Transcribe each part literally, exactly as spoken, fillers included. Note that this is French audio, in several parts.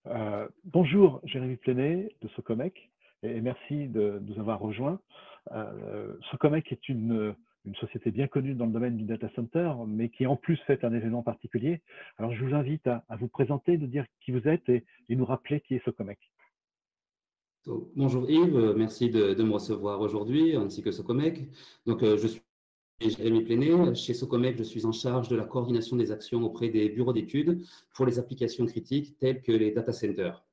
Euh, bonjour, Jérémy Pléné de Socomec, et merci de, de nous avoir rejoints. Euh, Socomec est une, une société bien connue dans le domaine du data center, mais qui en plus fait un événement particulier. Alors je vous invite à, à vous présenter, de dire qui vous êtes et, et nous rappeler qui est Socomec. Donc, bonjour Yves, merci de, de me recevoir aujourd'hui, ainsi que Socomec. Donc, euh, je suis Jérémy Pléné. Chez Socomec, je suis en charge de la coordination des actions auprès des bureaux d'études pour les applications critiques telles que les data centers.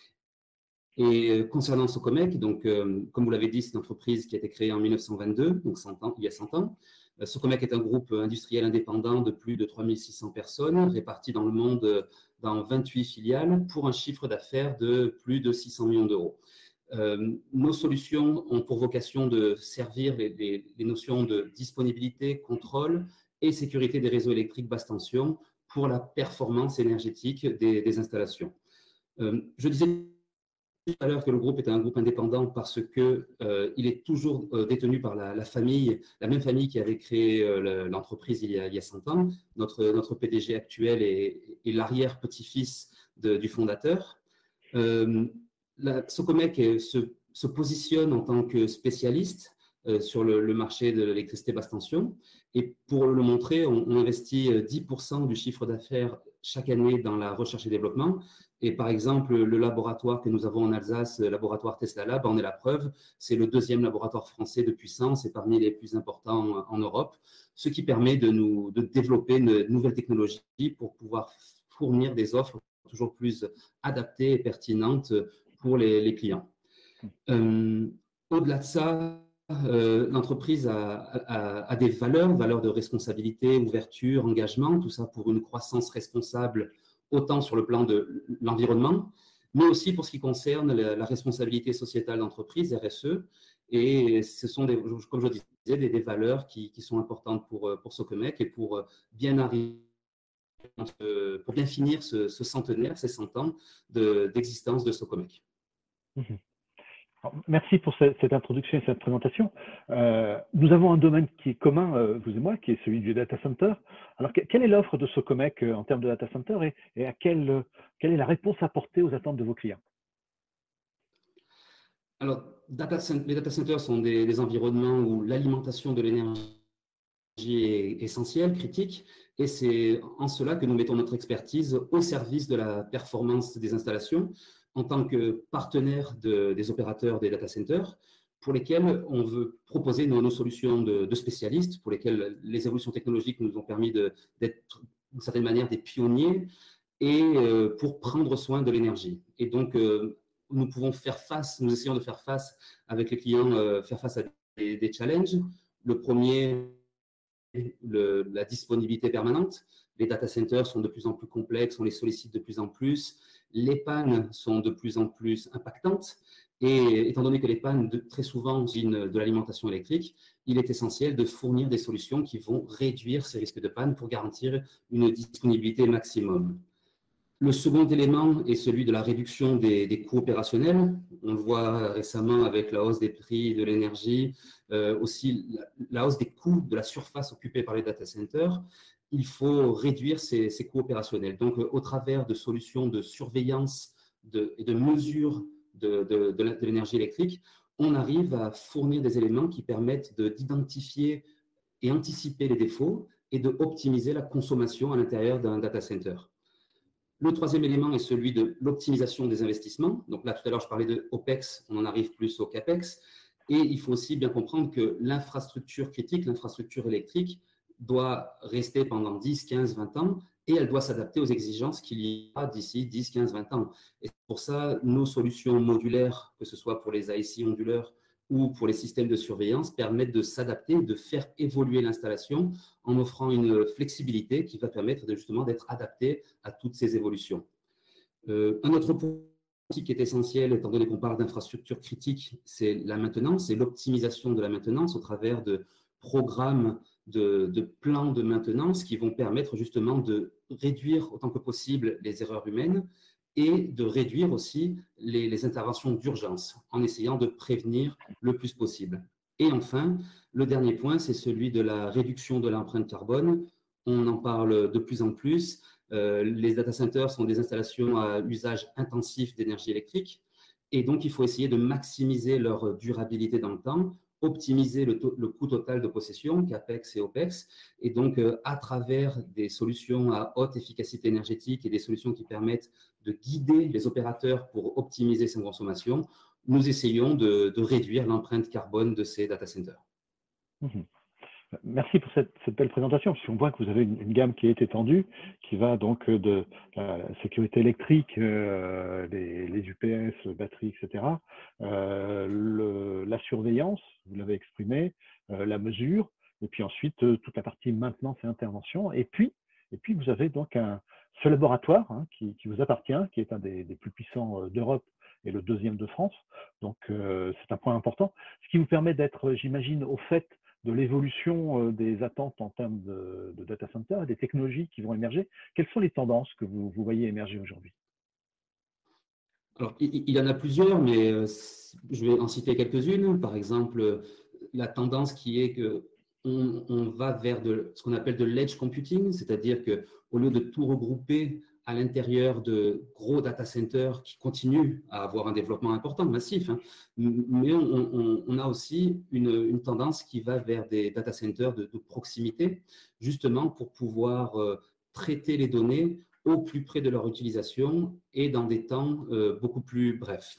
Et euh, concernant Socomec, donc, euh, comme vous l'avez dit, c'est une entreprise qui a été créée en mille neuf cent vingt-deux, donc cent ans, il y a cent ans. Euh, Socomec est un groupe industriel indépendant de plus de trois mille six cents personnes réparties dans le monde euh, dans vingt-huit filiales pour un chiffre d'affaires de plus de six cents millions d'euros. Euh, nos solutions ont pour vocation de servir les, les, les notions de disponibilité, contrôle et sécurité des réseaux électriques basse tension pour la performance énergétique des, des installations. Euh, je disais tout à l'heure que le groupe est un groupe indépendant parce qu'il euh, est toujours euh, détenu par la, la famille, la même famille qui avait créé euh, l'entreprise il, il y a cent ans. Notre, notre P D G actuel est, est l'arrière-petit-fils du fondateur. Euh, La Socomec se, se positionne en tant que spécialiste euh, sur le, le marché de l'électricité basse tension. Et pour le montrer, on, on investit dix pour cent du chiffre d'affaires chaque année dans la recherche et développement. Et par exemple, le laboratoire que nous avons en Alsace, le laboratoire Tesla Lab, en est la preuve. C'est le deuxième laboratoire français de puissance et parmi les plus importants en Europe, ce qui permet de nous de développer de nouvelles technologies pour pouvoir fournir des offres toujours plus adaptées et pertinentes pour les, les clients. Euh, Au-delà de ça, euh, l'entreprise a, a, a des valeurs, valeurs de responsabilité, ouverture, engagement, tout ça pour une croissance responsable, autant sur le plan de l'environnement, mais aussi pour ce qui concerne la, la responsabilité sociétale d'entreprise, R S E. Et ce sont, des, comme je disais, des, des valeurs qui, qui sont importantes pour, pour Socomec et pour bien arriver pour bien finir ce, ce centenaire, ces cent ans d'existence de, de Socomec. Mmh. Merci pour cette, cette introduction et cette présentation. Euh, nous avons un domaine qui est commun, euh, vous et moi, qui est celui du data center. Alors, que, quelle est l'offre de Socomec euh, en termes de data center et, et à quelle, euh, quelle est la réponse apportée aux attentes de vos clients? Alors, data, les data centers sont des, des environnements où l'alimentation de l'énergie est essentielle, critique, et c'est en cela que nous mettons notre expertise au service de la performance des installations en tant que partenaire de, des opérateurs des data centers pour lesquels on veut proposer nos, nos solutions de, de spécialistes, pour lesquels les évolutions technologiques nous ont permis d'être d'une certaine manière des pionniers et euh, pour prendre soin de l'énergie. Et donc, euh, nous pouvons faire face, nous essayons de faire face avec les clients, euh, faire face à des, des challenges. Le premier, Le, la disponibilité permanente. Les data centers sont de plus en plus complexes, on les sollicite de plus en plus. Les pannes sont de plus en plus impactantes. Et étant donné que les pannes, de, très souvent, viennent de l'alimentation électrique, il est essentiel de fournir des solutions qui vont réduire ces risques de panne pour garantir une disponibilité maximum. Le second élément est celui de la réduction des, des coûts opérationnels. On le voit récemment avec la hausse des prix de l'énergie, euh, aussi la, la hausse des coûts de la surface occupée par les data centers. Il faut réduire ces, ces coûts opérationnels. Donc, au travers de solutions de surveillance de, et de mesure de, de, de, de l'énergie électrique, on arrive à fournir des éléments qui permettent d'identifier et anticiper les défauts et d'optimiser la consommation à l'intérieur d'un data center. Le troisième élément est celui de l'optimisation des investissements. Donc là, tout à l'heure, je parlais de OPEX, on en arrive plus au CAPEX. Et il faut aussi bien comprendre que l'infrastructure critique, l'infrastructure électrique, doit rester pendant dix, quinze, vingt ans et elle doit s'adapter aux exigences qu'il y a d'ici dix, quinze, vingt ans. Et pour ça, nos solutions modulaires, que ce soit pour les I C onduleurs ou pour les systèmes de surveillance, permettent de s'adapter, de faire évoluer l'installation en offrant une flexibilité qui va permettre de, justement d'être adapté à toutes ces évolutions. Euh, un autre point qui est essentiel, étant donné qu'on parle d'infrastructures critiques, c'est la maintenance et l'optimisation de la maintenance au travers de programmes, de, de plans de maintenance qui vont permettre justement de réduire autant que possible les erreurs humaines et de réduire aussi les, les interventions d'urgence en essayant de prévenir le plus possible. Et enfin, le dernier point, c'est celui de la réduction de l'empreinte carbone. on en parle de plus en plus. Euh, les data centers sont des installations à usage intensif d'énergie électrique et donc il faut essayer de maximiser leur durabilité dans le temps, optimiser le, le coût total de possession, CAPEX et OPEX, et donc euh, à travers des solutions à haute efficacité énergétique et des solutions qui permettent de guider les opérateurs pour optimiser ces consommations, nous essayons de, de réduire l'empreinte carbone de ces data centers. Mmh. Merci pour cette, cette belle présentation, puisqu'on voit que vous avez une, une gamme qui est étendue, qui va donc de la sécurité électrique, euh, les, les U P S, batteries, et cetera, euh, le, la surveillance, vous l'avez exprimé, euh, la mesure, et puis ensuite euh, toute la partie maintenance et intervention. Et puis, et puis vous avez donc un, ce laboratoire hein, qui, qui vous appartient, qui est un des, des plus puissants euh, d'Europe et le deuxième de France. Donc euh, c'est un point important, ce qui vous permet d'être, j'imagine, au fait de l'évolution des attentes en termes de, de data center, des technologies qui vont émerger. Quelles sont les tendances que vous, vous voyez émerger aujourd'hui? Alors, il, il y en a plusieurs, mais euh, je vais en citer quelques-unes. Par exemple, la tendance qui est que on, on va vers de, ce qu'on appelle de l'edge computing, c'est-à-dire qu'au lieu de tout regrouper à l'intérieur de gros data centers qui continuent à avoir un développement important, massif, hein, mais on, on, on a aussi une, une tendance qui va vers des data centers de, de proximité, justement pour pouvoir euh, traiter les données au plus près de leur utilisation et dans des temps euh, beaucoup plus brefs.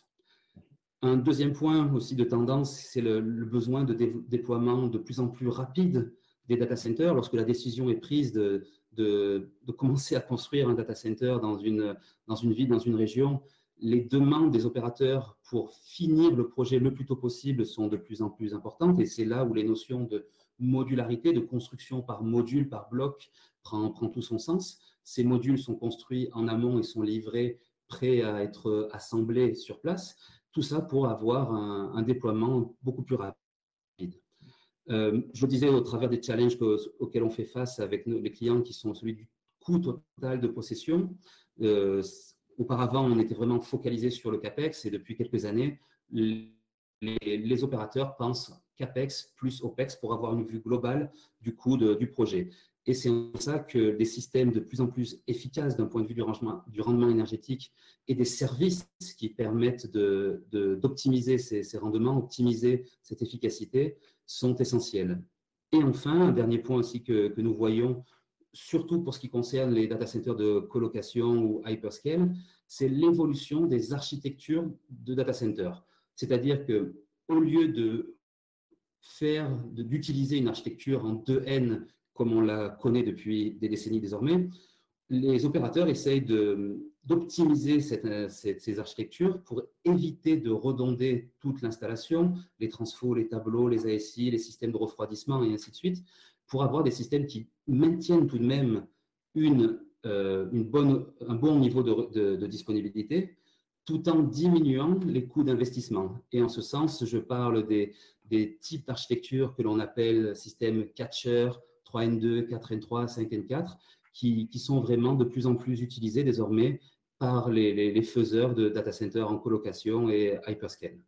Un deuxième point aussi de tendance, c'est le, le besoin de dé déploiement de plus en plus rapide des data centers. Lorsque la décision est prise de, de, de commencer à construire un data center dans une, dans une ville, dans une région, les demandes des opérateurs pour finir le projet le plus tôt possible sont de plus en plus importantes. Et c'est là où les notions de modularité, de construction par module, par bloc, prend, prend tout son sens. Ces modules sont construits en amont et sont livrés prêts à être assemblés sur place. Tout ça pour avoir un, un déploiement beaucoup plus rapide. Euh, je le disais au travers des challenges que, auxquels on fait face avec nos, les clients qui sont celui du coût total de possession. Euh, auparavant, on était vraiment focalisé sur le CAPEX et depuis quelques années, les, les opérateurs pensent CAPEX plus OPEX pour avoir une vue globale du coût de, du projet. Et c'est pour ça que des systèmes de plus en plus efficaces d'un point de vue du rendement, du rendement énergétique et des services qui permettent d'optimiser de, de, ces, ces rendements, optimiser cette efficacité, sont essentiels. Et enfin, un dernier point aussi que, que nous voyons, surtout pour ce qui concerne les data centers de colocation ou hyperscale, c'est l'évolution des architectures de data centers. C'est-à-dire qu'au lieu de faire, d'utiliser une architecture en deux N comme on la connaît depuis des décennies désormais, les opérateurs essayent d'optimiser ces architectures pour éviter de redonder toute l'installation, les transfos, les tableaux, les A S I, les systèmes de refroidissement et ainsi de suite, pour avoir des systèmes qui maintiennent tout de même une, euh, une bonne, un bon niveau de, de, de disponibilité, tout en diminuant les coûts d'investissement. Et en ce sens, je parle des, des types d'architecture que l'on appelle système catcher, trois N deux, quatre N trois, cinq N quatre, qui, qui sont vraiment de plus en plus utilisés désormais par les, les, les faiseurs de data centers en colocation et hyperscale.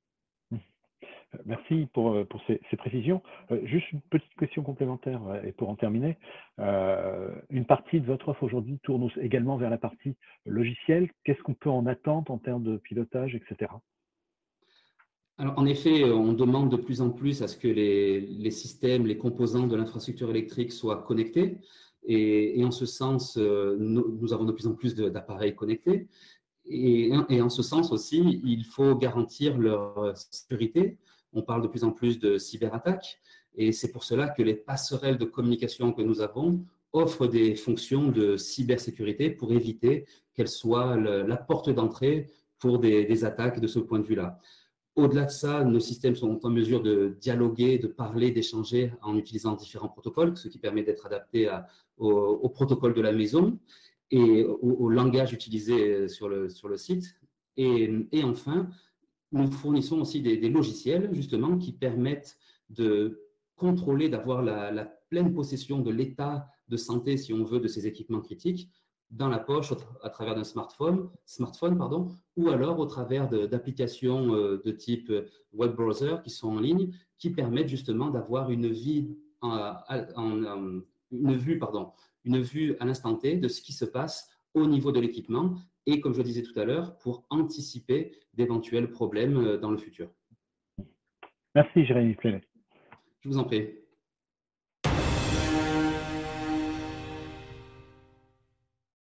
Merci pour, pour ces, ces précisions. Euh, juste une petite question complémentaire et pour en terminer. Euh, une partie de votre offre aujourd'hui tourne également vers la partie logicielle. Qu'est-ce qu'on peut en attendre en termes de pilotage, et cetera? Alors, en effet, on demande de plus en plus à ce que les, les systèmes, les composants de l'infrastructure électrique soient connectés. Et, et en ce sens, nous, nous avons de plus en plus d'appareils connectés. Et, et en ce sens aussi, il faut garantir leur sécurité. On parle de plus en plus de cyberattaques. Et c'est pour cela que les passerelles de communication que nous avons offrent des fonctions de cybersécurité pour éviter qu'elles soient le, la porte d'entrée pour des, des attaques de ce point de vue-là. Au-delà de ça, nos systèmes sont en mesure de dialoguer, de parler, d'échanger en utilisant différents protocoles, ce qui permet d'être adapté à, au, au protocole de la maison et au, au langage utilisé sur le, sur le site. Et, et enfin, nous fournissons aussi des, des logiciels, justement, qui permettent de contrôler, d'avoir la, la pleine possession de l'état de santé, si on veut, de ces équipements critiques, dans la poche à travers d'un smartphone, smartphone pardon, ou alors au travers d'applications de, de type web browser qui sont en ligne, qui permettent justement d'avoir une vie, en, en, une vue, pardon, une vue à l'instant T de ce qui se passe au niveau de l'équipement et, comme je le disais tout à l'heure, pour anticiper d'éventuels problèmes dans le futur. Merci Jérémy Plenet. Je vous en prie.